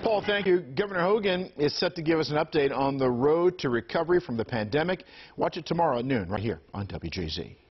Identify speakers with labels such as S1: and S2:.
S1: Paul, thank you. Governor Hogan is set to give us an update on the road to recovery from the pandemic. Watch it tomorrow at noon right here on WJZ.